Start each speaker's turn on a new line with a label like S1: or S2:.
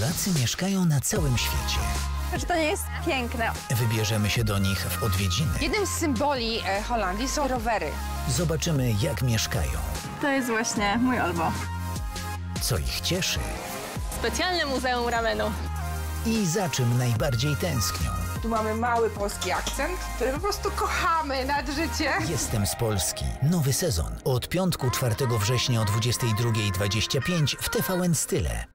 S1: Polacy mieszkają na całym świecie.
S2: Że to nie jest piękne.
S1: Wybierzemy się do nich w odwiedziny.
S3: Jednym z symboli Holandii są rowery.
S1: Zobaczymy, jak mieszkają.
S2: To jest właśnie mój Olbo.
S1: Co ich cieszy
S2: Specjalne Muzeum Ramenu.
S1: i za czym najbardziej tęsknią.
S3: Tu mamy mały polski akcent, który po prostu kochamy nad życie.
S1: Jestem z Polski. Nowy sezon. Od piątku 4 września o 22:25 w TVN Style.